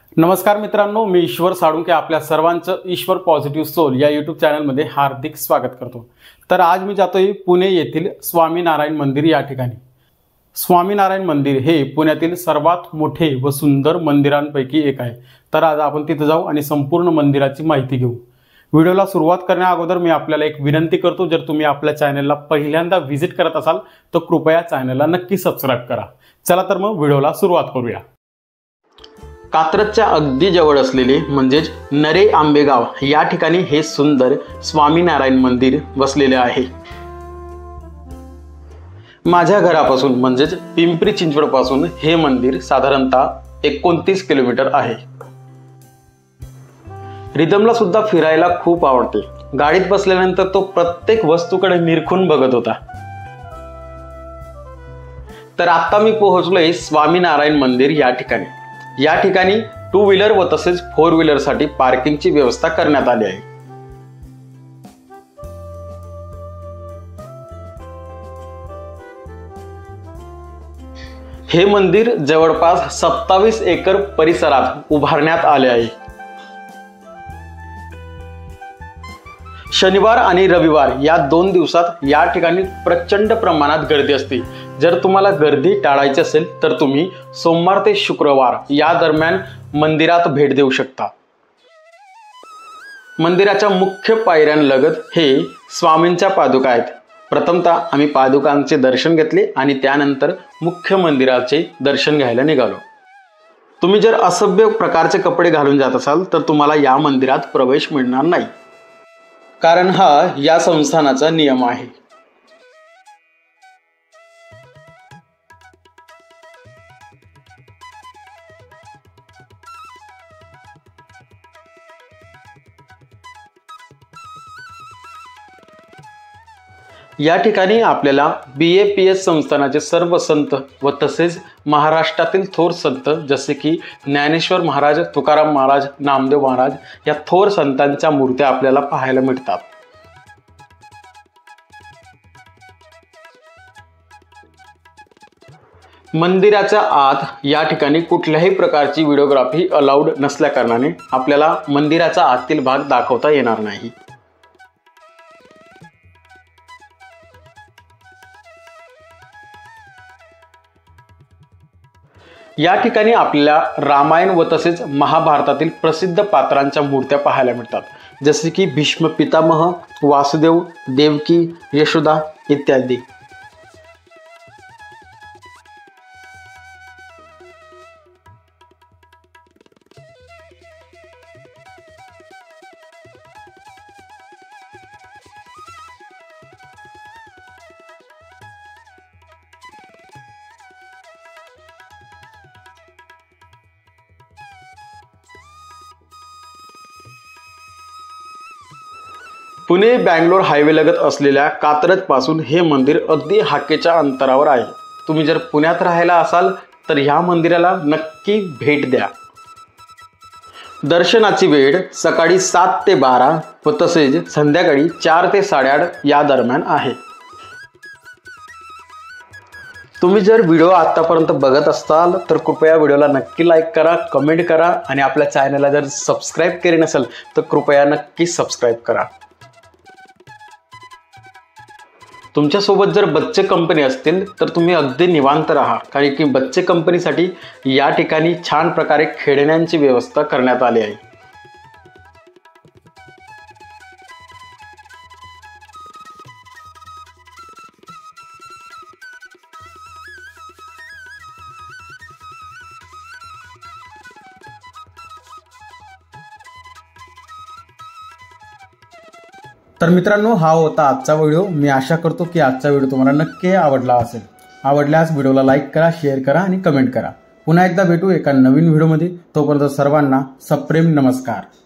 नमस्कार मित्रांनो, मी ईश्वर साळुंखे आपल्या सर्वांचं ईश्वर पॉझिटिव्ह सोल या यूट्यूब चॅनलमध्ये हार्दिक स्वागत करतो। तर आज मी जातोय पुणे येथील स्वामीनारायण मंदिर या ठिकाणी। स्वामीनारायण मंदिर हे पुण्यातील सर्वात मोठे व सुंदर मंदिरांपैकी एक आहे। तर आज आपण तिथे जाऊ आणि संपूर्ण मंदिराची माहिती घेऊ। व्हिडिओला सुरुवात करण्याअगोदर मी आपल्याला एक विनंती करतो, जर तुम्ही आपल्या चॅनलला पहिल्यांदा व्हिजिट करत असाल तर कृपया चॅनलला नक्की सबस्क्राइब करा। चला तर मग व्हिडिओला सुरुवात करूया। कात्रजच्या अगदी जवळ असलेले म्हणजेच नरे आंबेगाव या ठिकाणी हे सुंदर स्वामीनारायण मंदिर वसलेले आहे। माझ्या घरापासून म्हणजेच पिंपरी चिंचवड पासून हे मंदिर साधारणतः 29 किलोमीटर आहे। रिदमला सुद्धा फिरायला खूप आवडते। गाडीत बसल्यानंतर तो प्रत्येक वस्तूकडे निरखून बघत होता। तर आता मी पोहोचलोय स्वामीनारायण मंदिर या ठिकाणी। या ठिकाणी 2 व्हीलर व तसेच 4 व्हीलर साठी पार्किंगची व्यवस्था करण्यात आली आहे। हे मंदिर जवळपास 27 एकर परिसरात उभारण्यात आले आहे। शनिवार आणि रविवार या 2 दिवसात या ठिकाणी प्रचंड प्रमाणात गर्दी असते। जर तुम्हाला गर्दी टाळायची असेल तर तुम्ही सोमवार ते शुक्रवार या दरम्यान मंदिरात भेट देऊ शकता। मंदिराच्या मुख्य पायऱ्यांलगत हे स्वामींच्या पादुका आहेत। प्रथमतः आम्ही पादुकांचे दर्शन घेतले आणि त्यानंतर मुख्य मंदिराचे दर्शन घ्यायला निघालो। तुम्ही जर असभ्य प्रकारचे कपडे घालून जात असाल तर तुम्हाला या मंदिरात प्रवेश मिळणार नाही, कारण हा या संस्थानाचा नियम आहे। या ठिकाणी आपल्याला BAPS संस्थानाचे सर्व संत व तसेच महाराष्ट्रातील थोर संत जसे की ज्ञानेश्वर महाराज, तुकाराम महाराज, नामदेव महाराज या थोर संतांच्या मूर्त्या आपल्याला पाहायला मिळतात। मंदिराच्या आत या ठिकाणी कुठल्याही प्रकारची व्हिडिओग्राफी अलाउड नसल्या कारणाने आपल्याला मंदिराचा आतील भाग दाखवता येणार नाही। या ठिकाणी आपल्याला रामायण व तसेच महाभारतातील प्रसिद्ध पात्रांच्या मूर्त्या पाहायला मिळतात, जसे की भीष्म पितामह, वासुदेव, देवकी, यशोदा इत्यादी। पुणे बँगलोर हायवे लगत असलेल्या कात्रज पासून हे मंदिर अगदी हाकेच्या अंतरावर आहे। तुम्ही जर पुण्यात राहायला असाल तर ह्या मंदिराला नक्की भेट द्या। दर्शनाची वेळ सकाळी 7 ते 12 व तसेच संध्याकाळी 4 ते 8:30 या दरम्यान आहे। तुम्ही जर व्हिडिओ आतापर्यंत बघत असाल तर कृपया व्हिडिओला नक्की लाईक करा, कमेंट करा आणि आपल्या चॅनलला जर सबस्क्राईब केले नसेल तर कृपया नक्की सबस्क्राईब करा। तुमच्यासोबत जर बच्चे कंपनी असतील तर तुम्ही अगदी निवांत राहा, कारण की बच्चे कंपनीसाठी या ठिकाणी छान प्रकारे खेळण्यांची व्यवस्था करण्यात आली आहे। तर मित्रांनो, हा होता आजचा व्हिडिओ। मी आशा करतो की आजचा व्हिडिओ तुम्हाला नक्की आवडला असेल। आवडल्यास व्हिडिओला लाईक करा, शेअर करा आणि कमेंट करा। पुन्हा एकदा भेटू एका नवीन व्हिडिओमध्ये। तोपर्यंत सर्वांना सप्रेम नमस्कार।